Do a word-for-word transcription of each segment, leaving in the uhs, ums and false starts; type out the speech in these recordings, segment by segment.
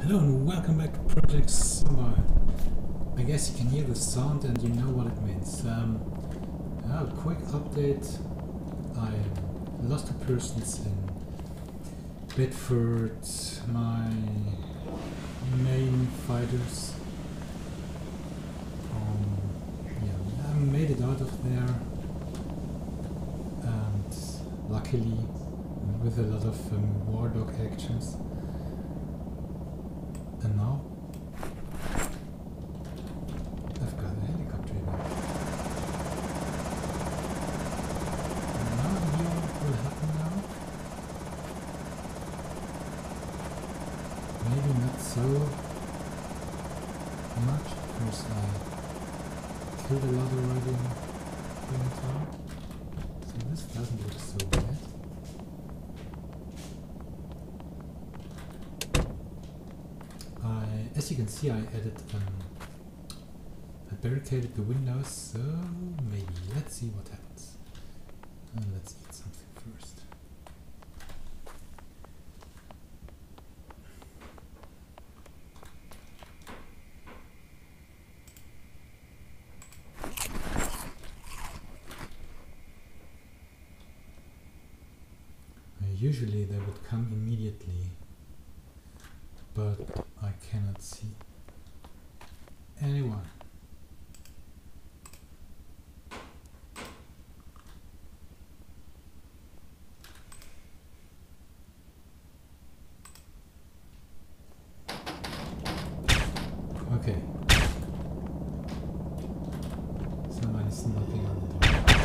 Hello and welcome back to Project Zomboid. I guess you can hear the sound and you know what it means. Um, a quick update. I lost a person in Bedfort, my main fighters. Um, yeah, I made it out of there, and luckily with a lot of um, war dog actions. And now I've got a helicopter here. And now here will happen now. Maybe not so much because I killed a lot already in the town. So this doesn't look so bad. As you can see, I added, um, I barricaded the windows, so maybe let's see what happens. And let's eat something first. Uh, usually they would come immediately, but I cannot see anyone. Okay. Somebody's knocking on the door.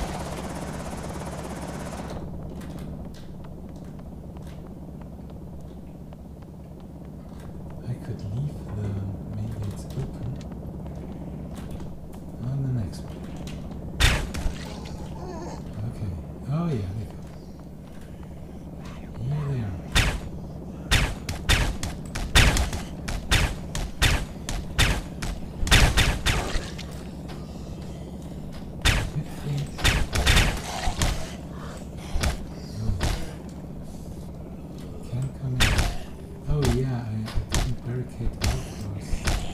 I could leave the main gates open on the next one. Okay. Oh yeah, they go. Here they are. Oh. Can't come in. Oh yeah, I, I didn't barricade outdoors.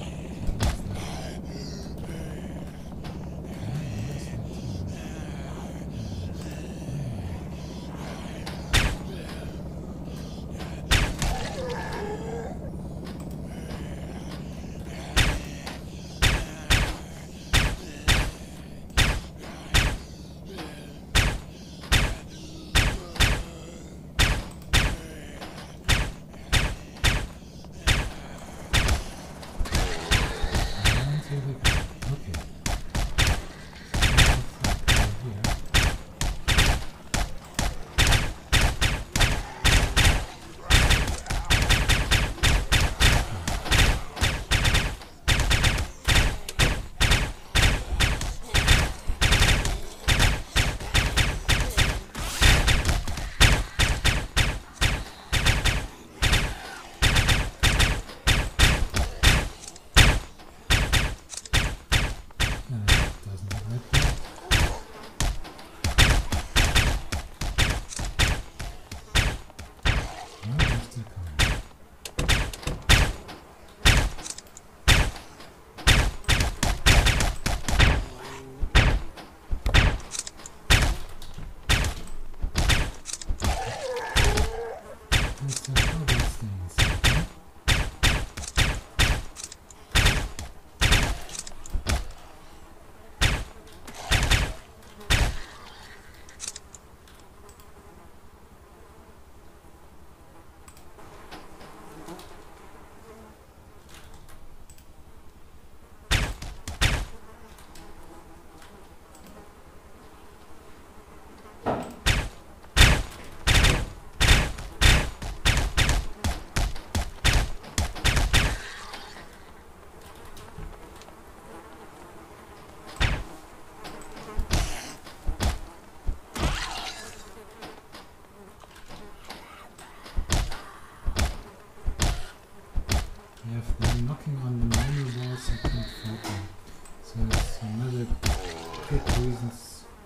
Knocking on the normal walls, I can't fight them. So it's another quick reasons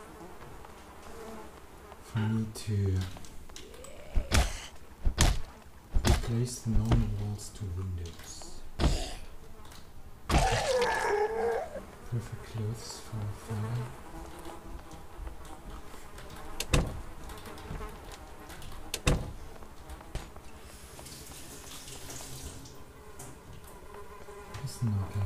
for me to replace the normal walls to windows. clothes for fire. Who's knocking?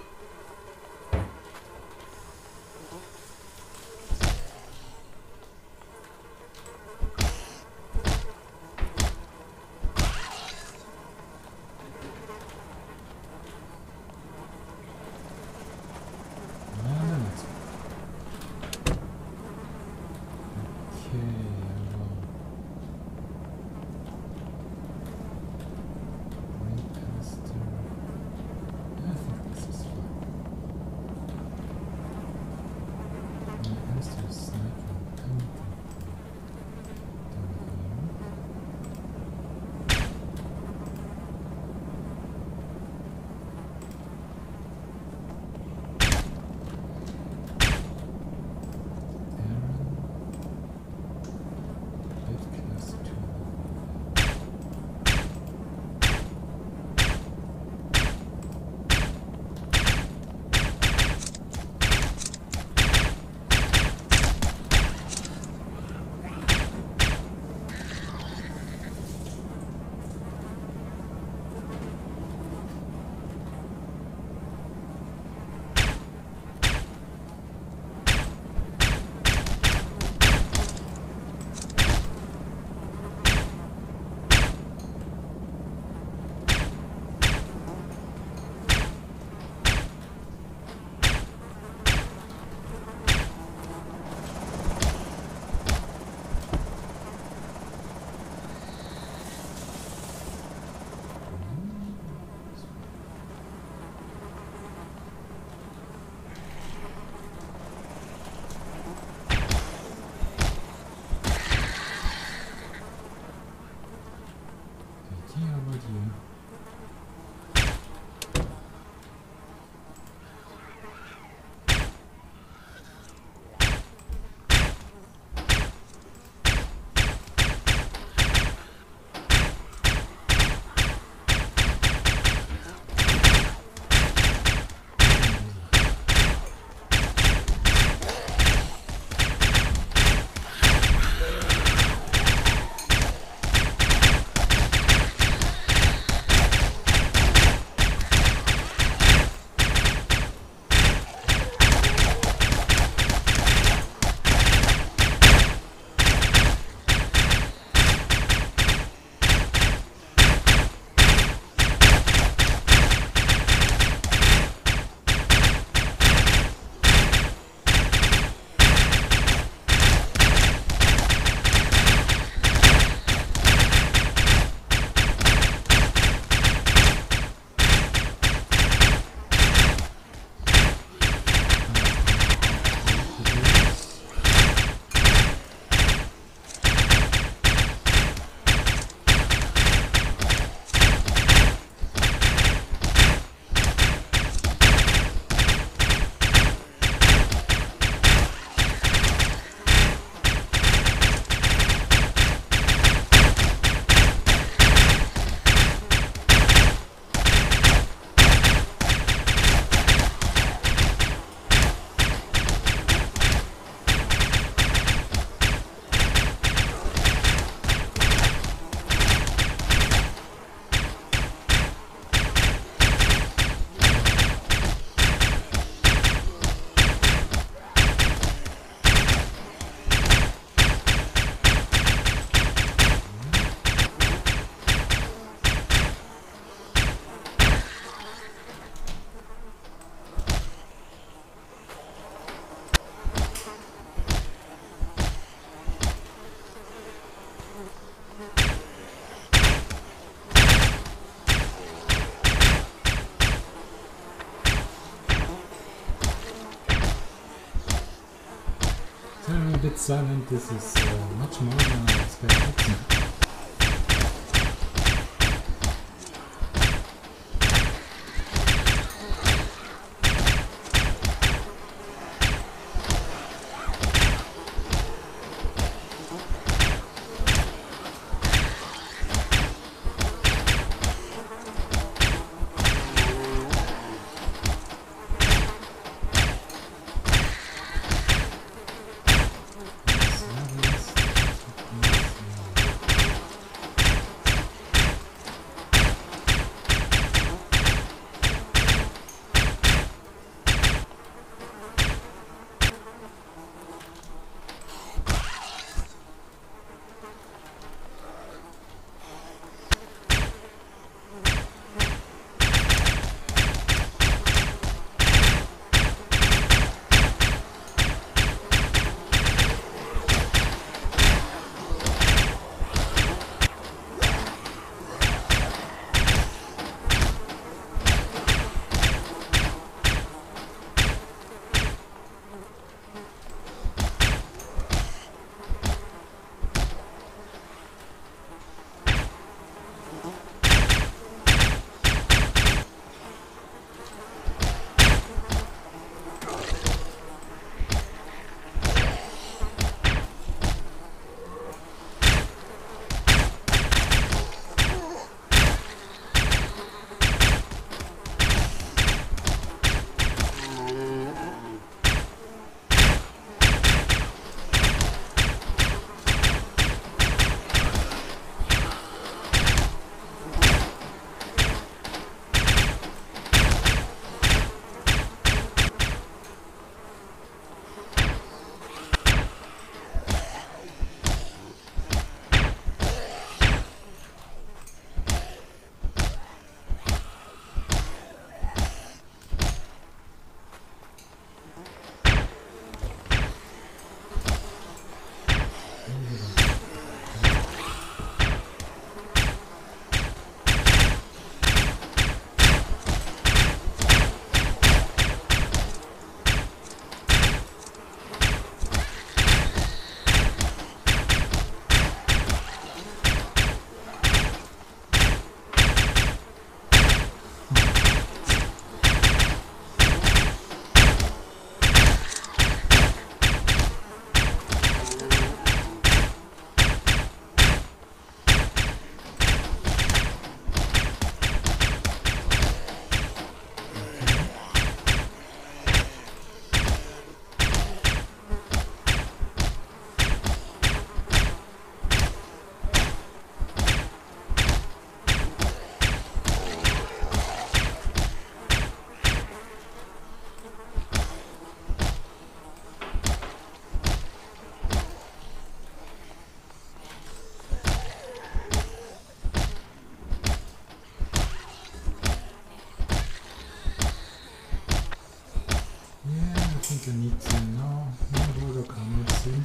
I'm a bit silent, this is uh, much more than I expected. think I need to know more wardrobe armor soon.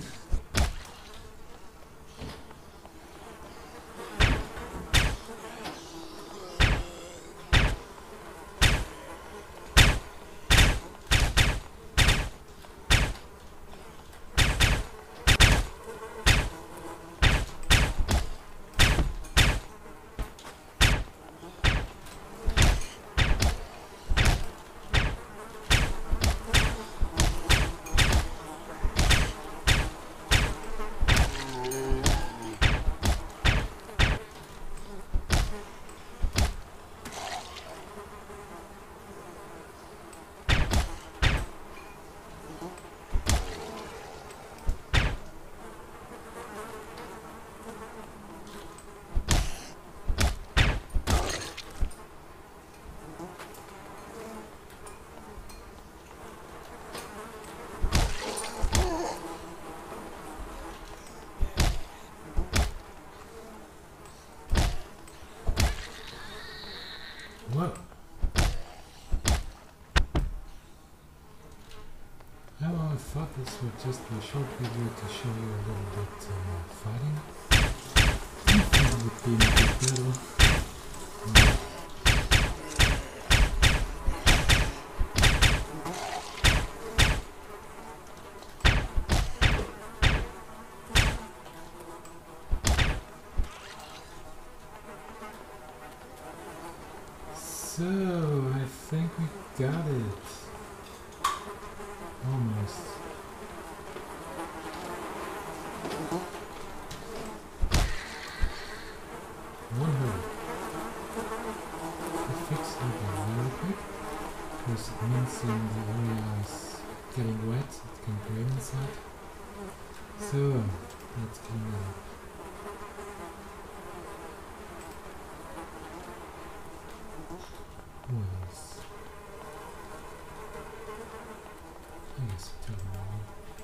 Whoa. Well, I thought this would just be a short video to show you a little bit uh, fighting. I think it would be a bit better. Um, So, I think we got it. Almost. One hole. I fixed it very quick, because it means um, the area is getting wet, it can drain inside. So, let's clean it up. Was I guess it took a while.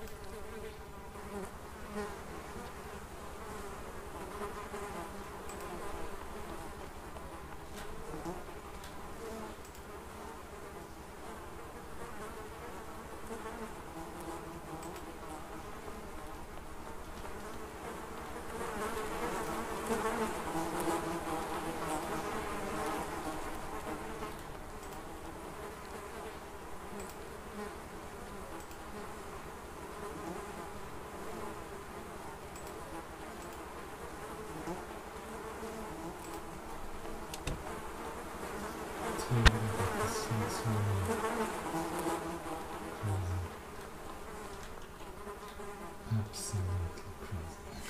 Absolutely crazy.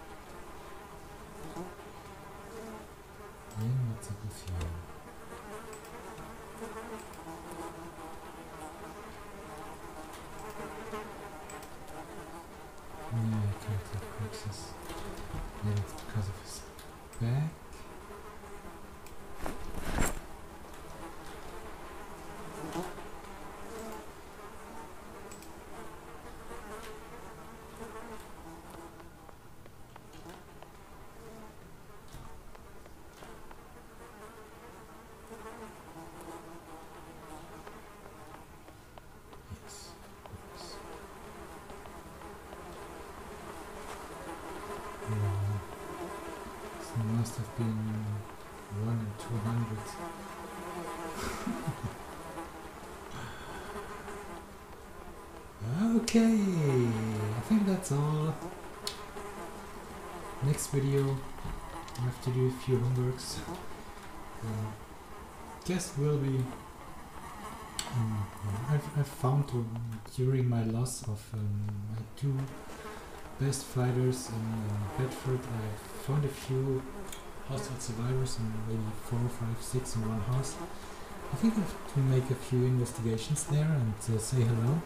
Then what's up with you? Yeah, I can't take corpses. Maybe it's because of his back. Must have been one in two hundred. Okay, I think that's all. Next video, I have to do a few homeworks. Uh, guess will be. Um, I've, I've found uh, during my loss of um, my two best fighters in uh, Bedfort, I found a few hostile survivors and maybe four, five, six in one house. I think I have to make a few investigations there and uh, say hello.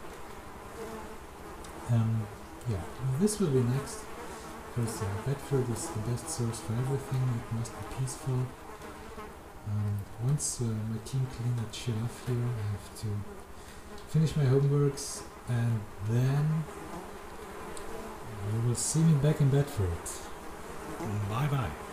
Um, yeah, this will be next, because uh, Bedfort is the best source for everything. It must be peaceful. Um, once uh, my team clean that shit off here, I have to finish my homeworks, and then you will see me back in Bedfort. Bye bye.